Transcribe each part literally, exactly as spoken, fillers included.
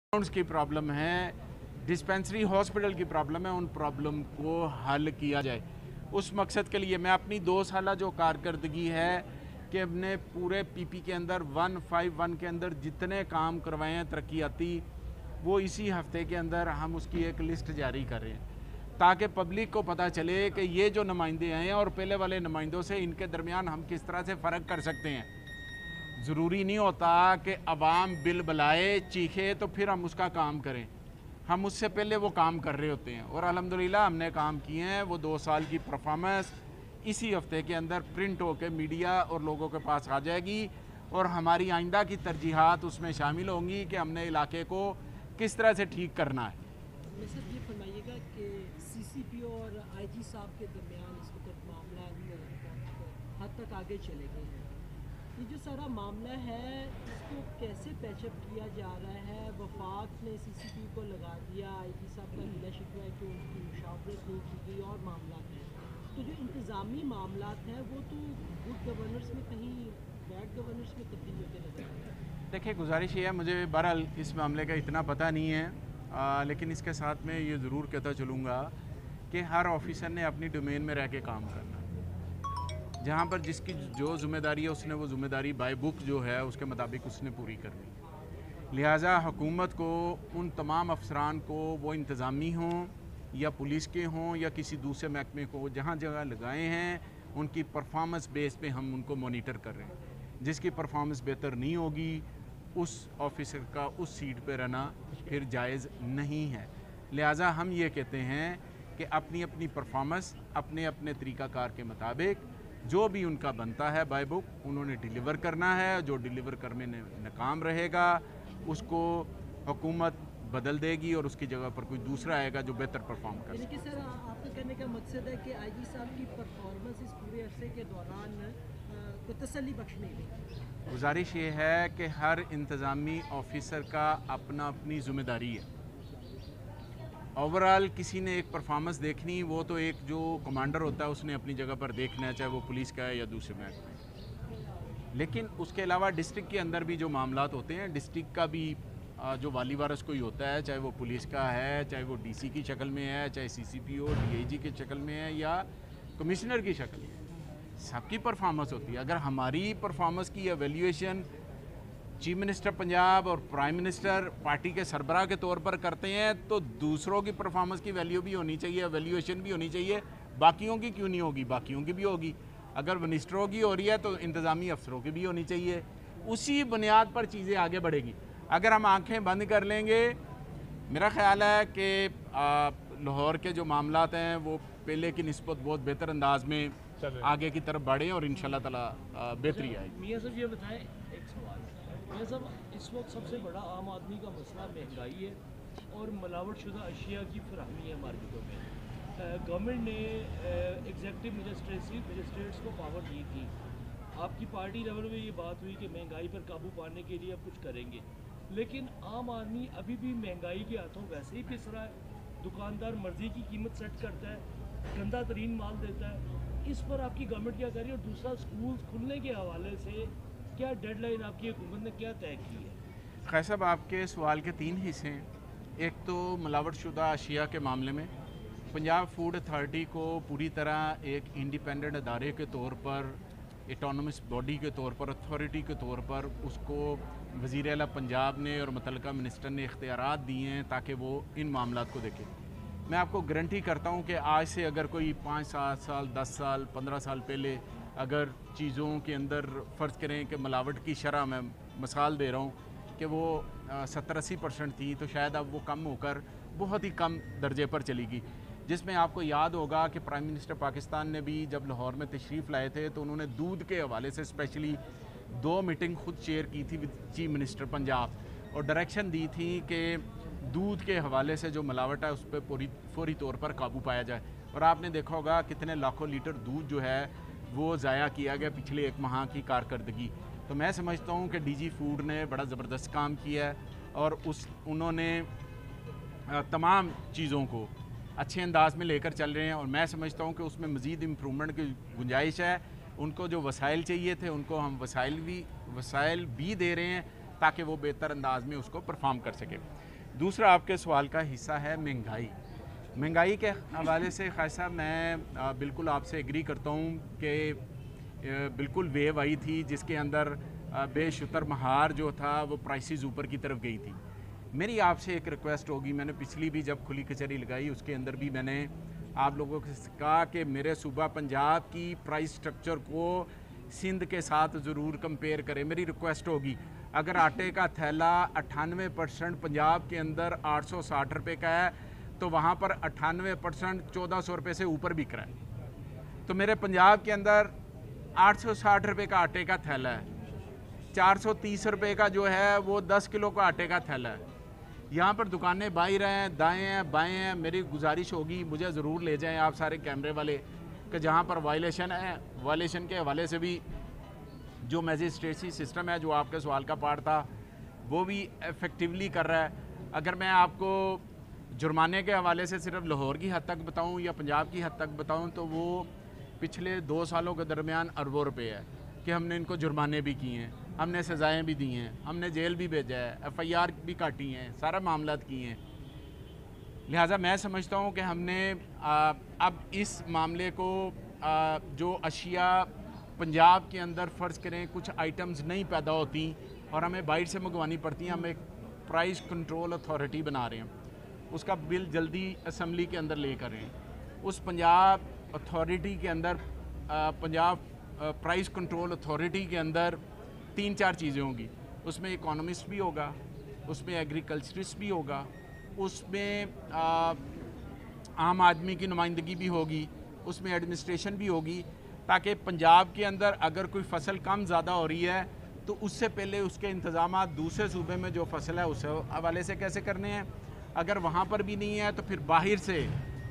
की प्रॉब्लम है, dispensary hospital की प्रॉब्लम है, उन प्रॉब्लम को हल किया जाए। उस मकसद के लिए मैं अपनी दो साल जो कारकर्दगी है कि अपने पूरे पीपी के अंदर वन फाइव वन के अंदर जितने काम करवाए हैं तरक्याती, वो इसी हफ्ते के अंदर हम उसकी एक लिस्ट जारी कर रहे हैं ताकि पब्लिक को पता चले कि ये जो नुमाइंदे हैं और पहले वाले नुमाइंदों से इनके दरमियान हम किस तरह से फ़र्क कर सकते हैं। ज़रूरी नहीं होता कि अवाम बिल बुलाए चीखे तो फिर हम उसका काम करें, हम उससे पहले वो काम कर रहे होते हैं और अल्हम्दुलिल्लाह हमने काम किए हैं। वो दो साल की परफॉर्मेंस इसी हफ्ते के अंदर प्रिंट होकर मीडिया और लोगों के पास आ जाएगी और हमारी आइंदा की तरजीहात उसमें शामिल होंगी कि हमने इलाके को किस तरह से ठीक करना है। सर ये फरमाइएगा कि सीसीपी और आईजी साहब के दरमियान इस वक्त मामला हद तक आगे चले गए हैं। ये जो सारा मामला है इसको कैसे पैचअप किया जा रहा है? वफाक ने सीसीपी को लगा दिया, आईजी साहब का गिला शिकवा है कि उनकी मुशावरत नहीं की गई और मामला है। तो जो इंतज़ामी मामला हैं वो तो गुड गवर्नेंस में कहीं बैड गवर्नेंस में तब्दील होते नजर आ रहे हैं। देखिए, गुजारिश ये है, मुझे बहरहाल इस मामले का इतना पता नहीं है, आ, लेकिन इसके साथ में ये ज़रूर कहता चलूँगा कि हर ऑफिसर ने अपनी डोमेन में रह के काम करना, जहाँ पर जिसकी जो ज़िम्मेदारी है उसने वो ज़िम्मेदारी बाय बुक जो है उसके मुताबिक उसने पूरी करनी। लिहाजा हुकूमत को उन तमाम अफसरान को, वो इंतज़ामी हों या पुलिस के हों या किसी दूसरे महकमे को, जहाँ जगह लगाए हैं उनकी परफॉर्मेंस बेस पे हम उनको मॉनिटर कर रहे हैं। जिसकी परफॉर्मेंस बेहतर नहीं होगी उस ऑफिसर का उस सीट पे रहना फिर जायज़ नहीं है। लिहाजा हम ये कहते हैं कि अपनी अपनी परफॉर्मेंस अपने अपने तरीक़ाकार के मुताबिक जो भी उनका बनता है बाय बुक उन्होंने डिलीवर करना है। जो डिलीवर करने में नाकाम रहेगा उसको हुकूमत बदल देगी और उसकी जगह पर कोई दूसरा आएगा जो बेहतर परफॉर्म कर सके। यानी कि सर आपका कहने का मकसद है कि आईजी साहब की परफॉर्मेंस इस पूरे अरसे के दौरान को तसल्ली बख्श नहीं देगी। गुजारिश ये है कि हर इंतज़ामी ऑफिसर का अपना अपनी ज़िम्मेदारी है। ओवरऑल किसी ने एक परफॉर्मेंस देखनी, वो तो एक जो कमांडर होता है उसने अपनी जगह पर देखना है, चाहे वो पुलिस का है या दूसरे महकमे। लेकिन उसके अलावा डिस्ट्रिक्ट के अंदर भी जो मामलात होते हैं, डिस्ट्रिक्ट का भी जो वाली वारस कोई होता है, चाहे वो पुलिस का है, चाहे वो डीसी की शक्ल में है, चाहे सीसीपी हो, डीआईजी की शक्ल में है या कमिश्नर की शक्ल में, सबकी परफॉर्मेंस होती है। अगर हमारी परफॉर्मेंस की एवेल्यूएशन चीफ मिनिस्टर पंजाब और प्राइम मिनिस्टर पार्टी के सरबराह के तौर पर करते हैं तो दूसरों की परफॉर्मेंस की वैल्यू भी होनी चाहिए, एवेल्यूएशन भी होनी चाहिए। बाकियों की क्यों नहीं होगी? बाकियों की भी होगी। अगर मिनिस्टरों की हो रही है तो इंतज़ामी अफसरों की भी होनी चाहिए। उसी बुनियाद पर चीज़ें आगे बढ़ेगी। अगर हम आंखें बंद कर लेंगे, मेरा ख्याल है कि लाहौर के जो मामलात हैं वो पहले की निस्बत बहुत बेहतर अंदाज में आगे की तरफ बढ़े और इंशाल्लाह ताला बेहतरी आएगी। मियां साहब ये बताएं, एक सवाल मियां साहब, इस वक्त सबसे बड़ा आम आदमी का मसला महंगाई है और मिलावटशुदा अशिया की फराहमी है मार्केटों में। गवर्नमेंट ने एग्जेक्टिव मजिस्ट्रेसी मजिस्ट्रेट्स को पावर दी थी। आपकी पार्टी लेवल में ये बात हुई कि महंगाई पर काबू पाने के लिए अब कुछ करेंगे, लेकिन आम आदमी अभी भी महंगाई के हाथों वैसे ही पिस रहा है। दुकानदार मर्जी की कीमत सेट करता है, गंदा तरीन माल देता है। इस पर आपकी गवर्नमेंट क्या कर रही है? और दूसरा, स्कूल खुलने के हवाले से क्या डेडलाइन आपकी हुकूमत ने क्या तय की है? खैर साहब, आपके सवाल के तीन हिस्से हैं। एक तो मिलावटशुदा अशिया के मामले में पंजाब फूड अथॉरिटी को पूरी तरह एक इंडिपेंडेंट अदारे के तौर पर, एटोनमस बॉडी के तौर पर, अथॉरिटी के तौर पर उसको वज़ीर आला पंजाब ने और मुतल्लिका मिनिस्टर ने इख्तियारात दिए हैं ताकि वो इन मामलात को देखें। मैं आपको गारंटी करता हूँ कि आज से अगर कोई पाँच सात साल दस साल पंद्रह साल पहले अगर चीज़ों के अंदर फ़र्ज़ करें कि मिलावट की शरह, मैं मिसाल दे रहा हूँ कि वो सत्तर अस्सी परसेंट थी, तो शायद अब वो कम होकर बहुत ही कम दर्जे पर चलेगी। जिसमें आपको याद होगा कि प्राइम मिनिस्टर पाकिस्तान ने भी जब लाहौर में तशरीफ़ लाए थे तो उन्होंने दूध के हवाले से स्पेशली दो मीटिंग खुद चेयर की थी विद चीफ मिनिस्टर पंजाब और डायरेक्शन दी थी कि दूध के हवाले से जो मिलावट है उस पर पूरी फौरी तौर पर काबू पाया जाए। और आपने देखा होगा कितने लाखों लीटर दूध जो है वो ज़ाया किया गया पिछले एक माह की कारकर्दगी। तो मैं समझता हूँ कि डीजी फूड ने बड़ा ज़बरदस्त काम किया है और उस उन्होंने तमाम चीज़ों को अच्छे अंदाज में लेकर चल रहे हैं और मैं समझता हूँ कि उसमें मज़ीद इम्प्रूवमेंट की गुंजाइश है। उनको जो वसाइल चाहिए थे उनको हम वसाइल भी वसाइल भी दे रहे हैं ताकि वो बेहतर अंदाज में उसको परफॉर्म कर सके। दूसरा आपके सवाल का हिस्सा है महंगाई। महंगाई के हवाले से खान साहब मैं आ, बिल्कुल आपसे एग्री करता हूँ कि बिल्कुल वेव आई थी जिसके अंदर बेशुतर महार जो था वो प्राइसेस ऊपर की तरफ गई थी। मेरी आपसे एक रिक्वेस्ट होगी, मैंने पिछली भी जब खुली कचहरी लगाई उसके अंदर भी मैंने आप लोगों से कहा कि मेरे सूबा पंजाब की प्राइस स्ट्रक्चर को सिंध के साथ ज़रूर कंपेयर करें। मेरी रिक्वेस्ट होगी, अगर आटे का थैला अट्ठानवे परसेंट पंजाब के अंदर आठ सौ साठ रुपये का है तो वहाँ पर अट्ठानवे परसेंट चौदह सौ रुपये से ऊपर बिक रहा है। तो मेरे पंजाब के अंदर आठ सौ साठ रुपये का आटे का थैला है, चार सौ तीस रुपये का जो है वो दस किलो का आटे का थैला है। यहाँ पर दुकानें बाई रहे हैं, दाएँ हैं बाएँ हैं। मेरी गुजारिश होगी मुझे ज़रूर ले जाएं आप सारे कैमरे वाले कि जहाँ पर वायलेशन है, वायलेशन के हवाले से भी जो मैजिस्ट्रेसी सिस्टम है जो आपके सवाल का पार्ट था वो भी इफ़ेक्टिवली कर रहा है। अगर मैं आपको जुर्माने के हवाले से सिर्फ लाहौर की हद तक बताऊँ या पंजाब की हद तक बताऊँ तो वो पिछले दो सालों के दरमियान अरबों रुपये है कि हमने इनको जुर्माने भी किए हैं, हमने सज़ाएँ भी दी हैं, हमने जेल भी भेजा है, एफ़ आई आर भी काटी हैं, सारा मामला किए हैं। लिहाजा मैं समझता हूँ कि हमने आ, अब इस मामले को आ, जो अशिया पंजाब के अंदर फ़र्ज़ करें कुछ आइटम्स नहीं पैदा होती और हमें बाहर से मंगवानी पड़ती हैं, हम एक प्राइस कंट्रोल अथॉरिटी बना रहे हैं, उसका बिल जल्दी असम्बली के अंदर ले कर रहे हैं। उस पंजाब अथॉरिटी के अंदर आ, पंजाब प्राइस कंट्रोल अथॉरिटी के अंदर तीन चार चीज़ें होंगी। उसमें इकोनॉमिस्ट भी होगा, उसमें एग्रीकल्चरिस्ट भी होगा, उसमें आ, आम आदमी की नुमाइंदगी भी होगी, उसमें एडमिनिस्ट्रेशन भी होगी, ताकि पंजाब के अंदर अगर कोई फसल कम ज़्यादा हो रही है तो उससे पहले उसके इंतज़ाम दूसरे सूबे में जो फसल है उस हवाले से कैसे करने हैं। अगर वहाँ पर भी नहीं है तो फिर बाहर से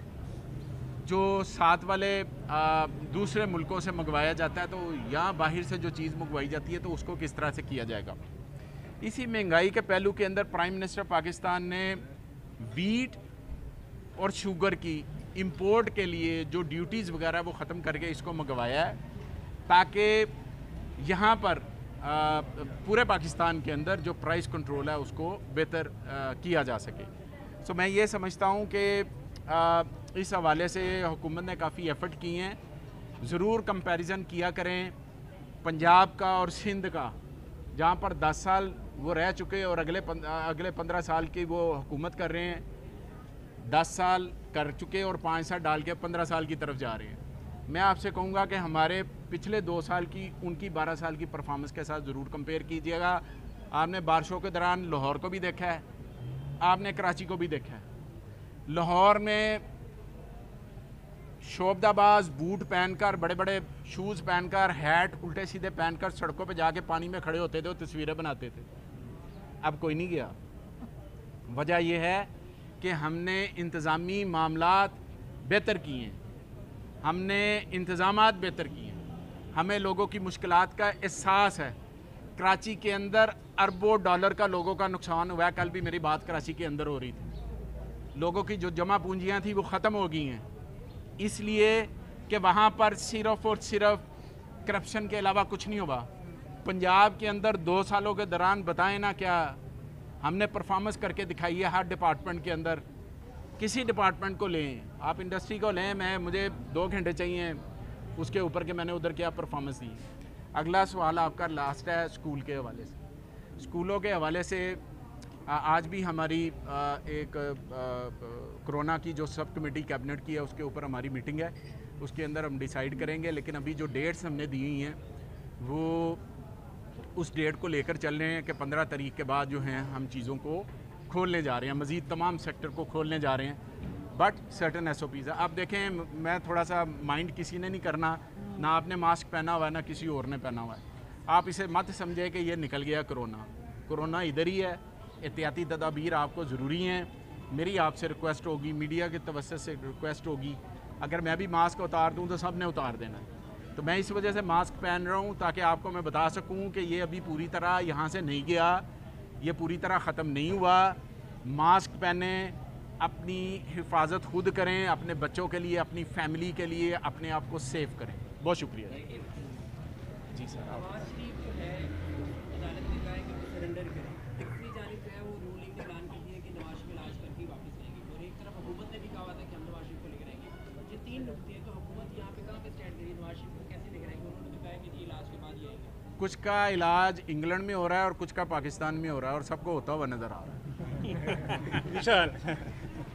जो साथ वाले आ, दूसरे मुल्कों से मंगवाया जाता है तो यहाँ बाहर से जो चीज़ मंगवाई जाती है तो उसको किस तरह से किया जाएगा। इसी महंगाई के पहलू के अंदर प्राइम मिनिस्टर पाकिस्तान ने वीट और शुगर की इंपोर्ट के लिए जो ड्यूटीज़ वगैरह वो ख़त्म करके इसको मंगवाया है ताकि यहाँ पर आ, पूरे पाकिस्तान के अंदर जो प्राइस कंट्रोल है उसको बेहतर आ, किया जा सके। सो मैं ये समझता हूँ कि इस हवाले से हुकूमत ने काफ़ी एफ़र्ट किए हैं। ज़रूर कंपैरिजन किया करें पंजाब का और सिंध का, जहाँ पर दस साल वो रह चुके और अगले पन, अगले पंद्रह साल की वो हुकूमत कर रहे हैं, दस साल कर चुके और पाँच साल डाल के पंद्रह साल की तरफ जा रहे हैं। मैं आपसे कहूँगा कि हमारे पिछले दो साल की उनकी बारह साल की परफॉर्मेंस के साथ ज़रूर कंपेयर कीजिएगा। आपने बारिशों के दौरान लाहौर को भी देखा है, आपने कराची को भी देखा है। लाहौर में शोबदाबाज बूट पहनकर, बड़े बड़े शूज़ पहनकर, हैट उल्टे सीधे पहनकर सड़कों पे जाके पानी में खड़े होते थे और तस्वीरें बनाते थे। अब कोई नहीं गया। वजह यह है कि हमने इंतज़ामी मामलात बेहतर किए हैं, हमने इंतज़ामात बेहतर किए हैं, हमें लोगों की मुश्किलात का एहसास है। कराची के अंदर अरबों डॉलर का लोगों का नुकसान हुआ है। कल भी मेरी बात कराची के अंदर हो रही थी। लोगों की जो जमा पूंजियाँ थी वो ख़त्म हो गई हैं, इसलिए कि वहाँ पर सिर्फ और सिर्फ करप्शन के अलावा कुछ नहीं हुआ। पंजाब के अंदर दो सालों के दौरान बताएं ना क्या हमने परफॉर्मेंस करके दिखाई है हर डिपार्टमेंट के अंदर। किसी डिपार्टमेंट को लें, आप इंडस्ट्री को लें, मैं मुझे दो घंटे चाहिए उसके ऊपर के मैंने उधर क्या परफॉर्मेंस दी। अगला सवाल आपका लास्ट है स्कूल के हवाले से। स्कूलों के हवाले से आज भी हमारी एक कोरोना की जो सब कमेटी कैबिनेट की है उसके ऊपर हमारी मीटिंग है, उसके अंदर हम डिसाइड करेंगे। लेकिन अभी जो डेट्स हमने दी हुई हैं वो उस डेट को लेकर चल रहे हैं कि पंद्रह तारीख के बाद जो हैं हम चीज़ों को खोलने जा रहे हैं, मज़ीद तमाम सेक्टर को खोलने जा रहे हैं। But certain S O Ps है। आप देखें, मैं थोड़ा सा माइंड किसी ने नहीं करना, ना आपने मास्क पहना हुआ है ना किसी और ने पहना हुआ है। आप इसे मत समझे कि ये निकल गया कोरोना। कोरोना इधर ही है। एहतियाती तदाबीर आपको ज़रूरी हैं। मेरी आपसे रिक्वेस्ट होगी, मीडिया के तवज्जो से रिक्वेस्ट होगी, अगर मैं भी मास्क उतार दूँ तो सब ने उतार देना है। तो मैं इस वजह से मास्क पहन रहा हूँ ताकि आपको मैं बता सकूँ कि ये अभी पूरी तरह यहाँ से नहीं गया, ये पूरी तरह ख़त्म नहीं हुआ। मास्क पहने, अपनी हिफाजत खुद करें, अपने बच्चों के लिए, अपनी फैमिली के लिए अपने आप को सेव करें। बहुत शुक्रिया जी सर। आप नवाज शरीफ जो है अदालत ने कहा है कि वो सरेंडर करें। दूसरी जानिब जो है वो रूलिंग ऐलान कर दी है कि नवाज رکھتے ہیں تو حکومت یہاں پہ کہاں پہ اسٹینڈ کری نواز شریف کو کیسے دیکھ رہے ہیں کہ انہوں نے تو کہا ہے کہ جی علاج کے بعد یہ آئیں گے. کچھ کا علاج انگلینڈ میں ہو رہا ہے اور کچھ کا پاکستان میں ہو رہا ہے اور سب کو ہوتا ہوا نظر آ رہا ہے. وشال